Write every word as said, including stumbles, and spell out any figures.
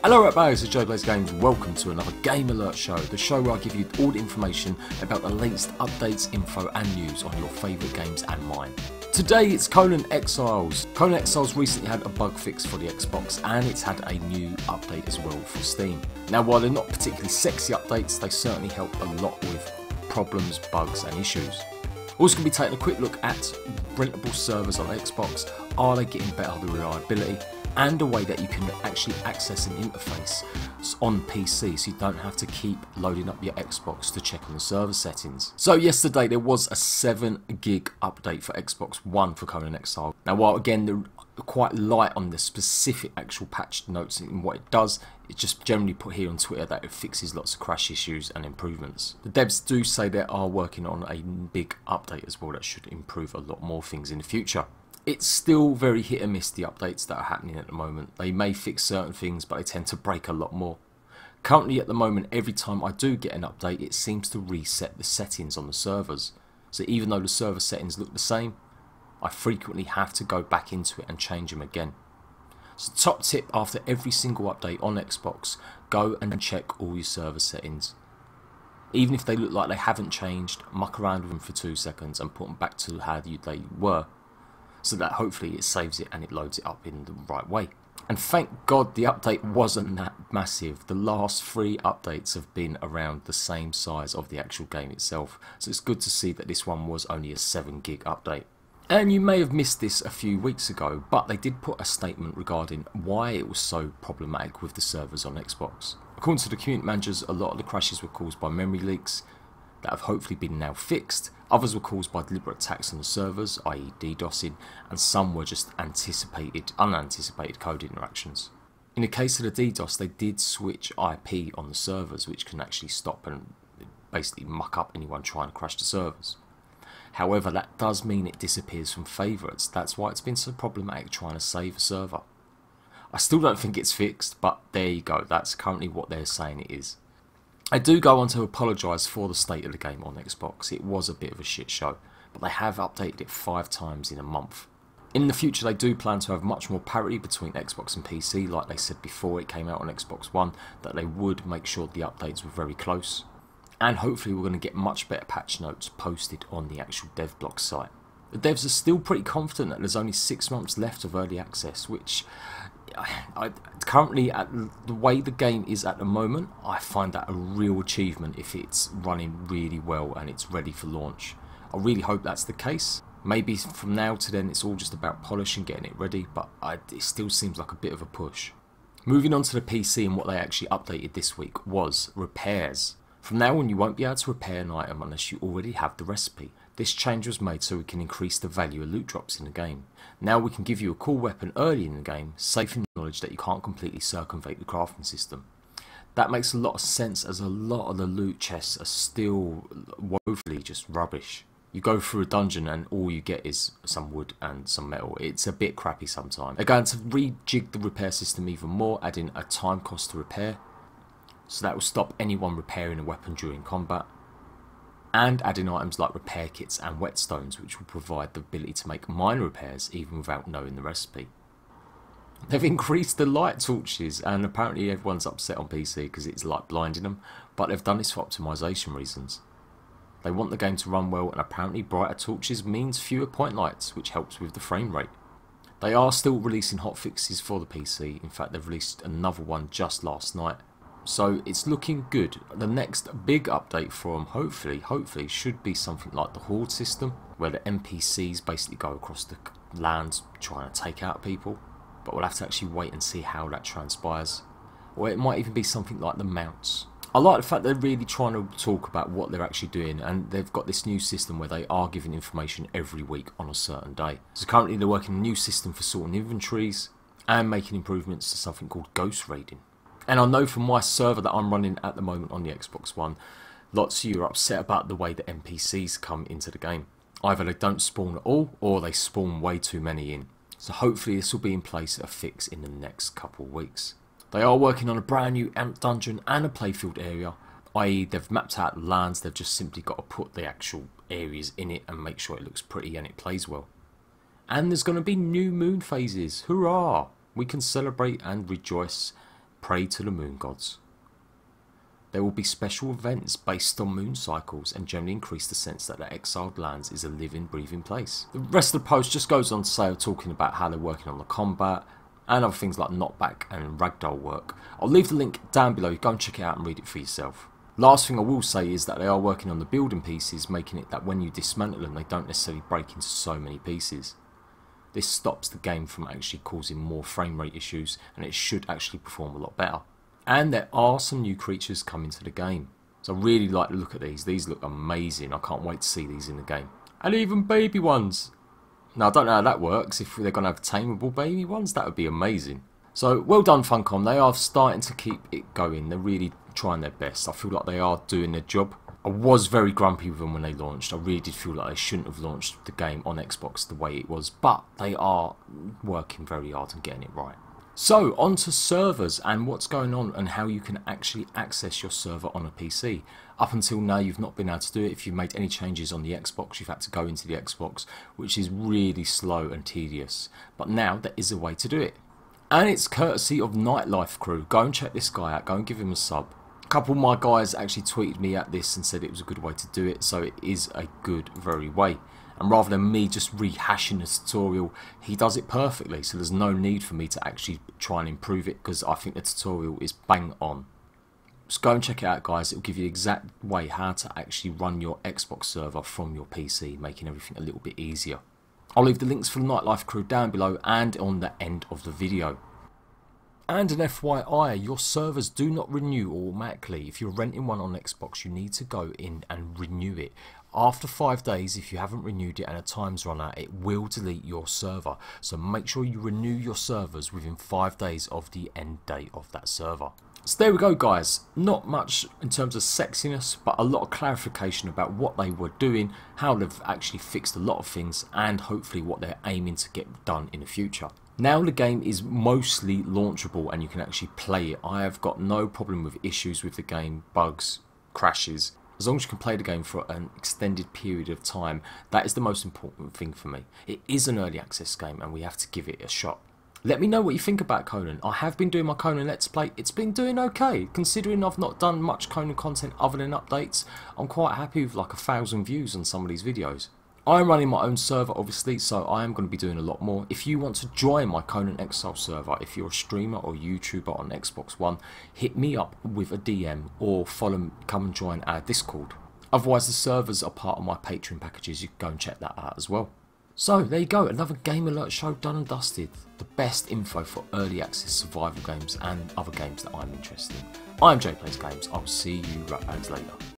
Hello right guys, it's Joe Plays Games. Welcome to another Game Alert Show, the show where I give you all the information about the latest updates, info and news on your favourite games and mine. Today it's Conan Exiles. Conan Exiles recently had a bug fix for the Xbox and it's had a new update as well for Steam. Now while they're not particularly sexy updates, they certainly help a lot with problems, bugs and issues. Also going to be taking a quick look at rentable servers on Xbox. Are they getting better reliability? And a way that you can actually access an interface on P C so you don't have to keep loading up your Xbox to check on the server settings. So yesterday there was a seven gig update for Xbox One for Conan Exile. Now while again they're quite light on the specific actual patch notes and what it does, it's just generally put here on Twitter that it fixes lots of crash issues and improvements. The devs do say they are working on a big update as well that should improve a lot more things in the future. It's still very hit and miss, the updates that are happening at the moment. They may fix certain things, but they tend to break a lot more. Currently at the moment, every time I do get an update, it seems to reset the settings on the servers. So even though the server settings look the same, I frequently have to go back into it and change them again. So top tip, after every single update on Xbox, go and check all your server settings. Even if they look like they haven't changed, muck around with them for two seconds and put them back to how they were, so that hopefully it saves it and it loads it up in the right way. And thank God the update wasn't that massive. The last three updates have been around the same size of the actual game itself, so it's good to see that this one was only a seven gig update. And you may have missed this a few weeks ago, but they did put a statement regarding why it was so problematic with the servers on Xbox. According to the community managers, a lot of the crashes were caused by memory leaks that have hopefully been now fixed. Others were caused by deliberate attacks on the servers, that is DDoSing, and some were just anticipated, unanticipated code interactions. In the case of the DDoS, they did switch I P on the servers, which can actually stop and basically muck up anyone trying to crash the servers. However, that does mean it disappears from favourites. That's why it's been so problematic trying to save a server. I still don't think it's fixed, but there you go. That's currently what they're saying it is. I do go on to apologise for the state of the game on Xbox. It was a bit of a shit show, but they have updated it five times in a month. In the future they do plan to have much more parity between Xbox and P C, like they said before it came out on Xbox One, that they would make sure the updates were very close. And hopefully we're going to get much better patch notes posted on the actual DevBlock site. The devs are still pretty confident that there's only six months left of early access, which I, I, currently at the way the game is at the moment, I find that a real achievement if it's running really well and it's ready for launch. I really hope that's the case. Maybe from now to then it's all just about polish and getting it ready, but I, it still seems like a bit of a push. Moving on to the P C, and what they actually updated this week was repairs. From now on you won't be able to repair an item unless you already have the recipe. This change was made so we can increase the value of loot drops in the game. Now we can give you a cool weapon early in the game, safe in the knowledge that you can't completely circumvent the crafting system. That makes a lot of sense, as a lot of the loot chests are still woefully just rubbish. You go through a dungeon and all you get is some wood and some metal. It's a bit crappy sometimes. They're going to rejig the repair system even more, adding a time cost to repair, so that will stop anyone repairing a weapon during combat. And adding items like repair kits and whetstones, which will provide the ability to make minor repairs even without knowing the recipe. They've increased the light torches, and apparently everyone's upset on P C because it's like blinding them, but they've done this for optimization reasons. They want the game to run well, and apparently brighter torches means fewer point lights, which helps with the frame rate. They are still releasing hotfixes for the P C. In fact, they've released another one just last night. So it's looking good. The next big update for them, hopefully, hopefully, should be something like the Horde system, where the N P Cs basically go across the lands trying to take out people. But we'll have to actually wait and see how that transpires. Or it might even be something like the mounts. I like the fact they're really trying to talk about what they're actually doing, and they've got this new system where they are giving information every week on a certain day. So currently they're working on a new system for sorting inventories and making improvements to something called ghost raiding. And I know from my server that I'm running at the moment on the Xbox One, lots of you are upset about the way the N P Cs come into the game. Either they don't spawn at all, or they spawn way too many in. So hopefully this will be in place a fix in the next couple of weeks. They are working on a brand new Amp dungeon and a playfield area, that is they've mapped out the lands, they've just simply got to put the actual areas in it and make sure it looks pretty and it plays well. And there's going to be new moon phases, hurrah! We can celebrate and rejoice Pray to the moon gods. There will be special events based on moon cycles and generally increase the sense that the Exiled Lands is a living, breathing place. The rest of the post just goes on to say, talking about how they're working on the combat and other things like knockback and ragdoll work. I'll leave the link down below, go and check it out and read it for yourself. Last thing I will say is that they are working on the building pieces, making it that when you dismantle them they don't necessarily break into so many pieces. This stops the game from actually causing more frame rate issues, and it should actually perform a lot better. And there are some new creatures coming to the game. So I really like to look at these. These look amazing. I can't wait to see these in the game. And even baby ones. Now I don't know how that works. If they're going to have tameable baby ones, that would be amazing. So well done Funcom. They are starting to keep it going. They're really trying their best. I feel like they are doing their job. I was very grumpy with them when they launched. I really did feel like they shouldn't have launched the game on Xbox the way it was. But they are working very hard and getting it right. So, on to servers and what's going on and how you can actually access your server on a P C. Up until now you've not been able to do it. If you've made any changes on the Xbox, you've had to go into the Xbox, which is really slow and tedious. But now there is a way to do it. And it's courtesy of Nightlife Crew. Go and check this guy out, go and give him a sub. A couple of my guys actually tweeted me at this and said it was a good way to do it, so it is a good, very way. And rather than me just rehashing the tutorial, he does it perfectly, so there's no need for me to actually try and improve it, because I think the tutorial is bang on. Just go and check it out guys, it will give you the exact way how to actually run your Xbox server from your P C, making everything a little bit easier. I'll leave the links for the Nightlife Crew down below and on the end of the video. And an F Y I, your servers do not renew automatically. If you're renting one on Xbox, you need to go in and renew it. After five days, if you haven't renewed it and a time's run out, it will delete your server. So make sure you renew your servers within five days of the end date of that server. So there we go guys, not much in terms of sexiness, but a lot of clarification about what they were doing, how they've actually fixed a lot of things, and hopefully what they're aiming to get done in the future. Now the game is mostly launchable and you can actually play it. I have got no problem with issues with the game, bugs, crashes. As long as you can play the game for an extended period of time, that is the most important thing for me. It is an early access game and we have to give it a shot. Let me know what you think about Conan. I have been doing my Conan Let's Play. It's been doing okay. Considering I've not done much Conan content other than updates, I'm quite happy with like a thousand views on some of these videos. I'm running my own server obviously, so I am going to be doing a lot more. If you want to join my Conan Exile server, if you're a streamer or YouTuber on Xbox One, hit me up with a D M or follow, come and join our Discord. Otherwise the servers are part of my Patreon packages, you can go and check that out as well. So there you go, another Game Alert show done and dusted. The best info for early access survival games and other games that I'm interested in. I'm Jay Plays Games, I'll see you right back later.